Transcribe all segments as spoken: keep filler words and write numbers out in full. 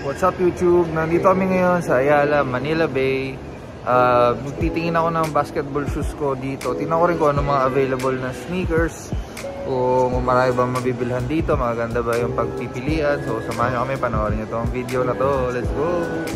What's up YouTube? Nandito kami ngayon sa Ayala, Manila Bay. uh, Titingin ako ng basketball shoes ko dito. Tingnan ko rin kung ano mga available na sneakers, kung marami bang mabibilhan dito, maganda ba yung pagpipilian. So samahan nyo kami, panoorin nyo tong video na to. Let's go!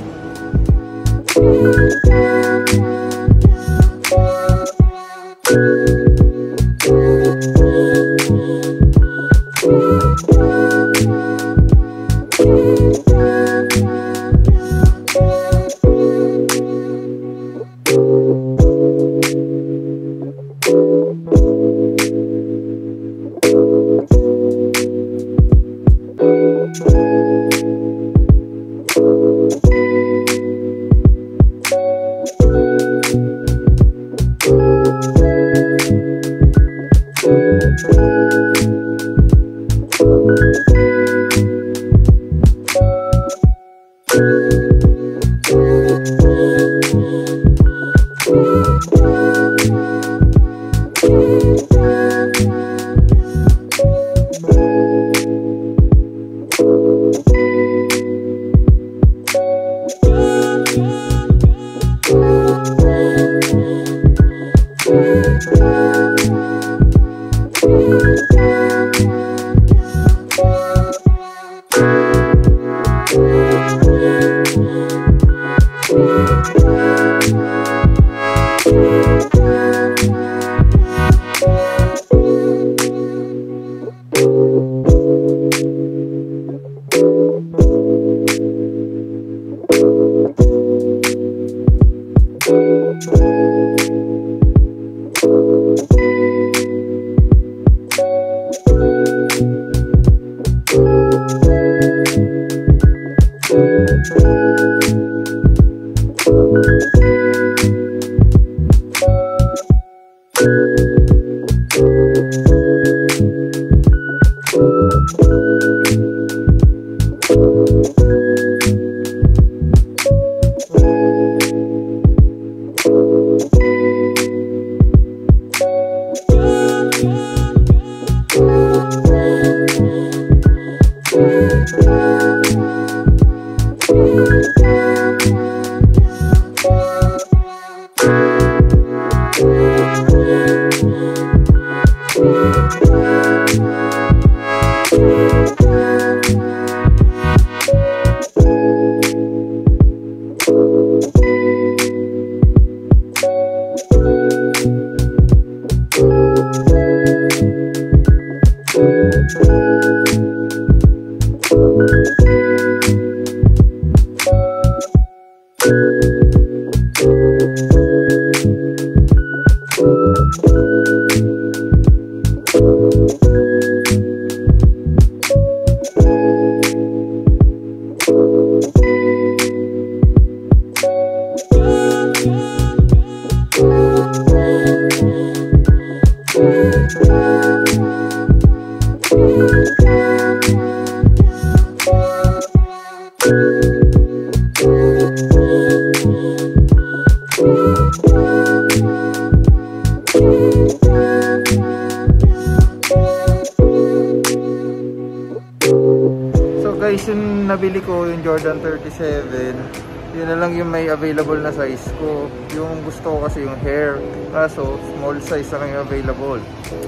Guys, yung nabili ko, yung Jordan thirty-seven, yun na lang yung may available na size ko. Yung gusto ko kasi yung hair, kaso small size na lang yung available.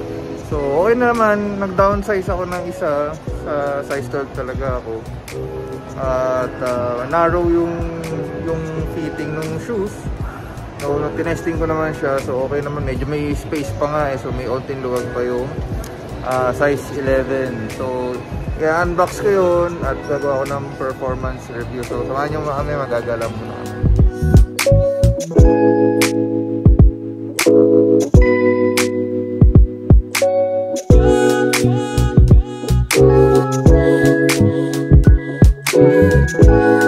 So okay naman, nag-downsize ako ng isa, sa size twelve talaga ako. At uh, narrow yung, yung fitting ng shoes. So tinesting ko naman siya, so okay naman, medyo may space pa nga eh, so may onting luwag pa yung uh, size eleven. So kaya unbox ko yun at gagawa ko ng performance review. So samahan nyo kami, magagala muna kami. We'll be right back.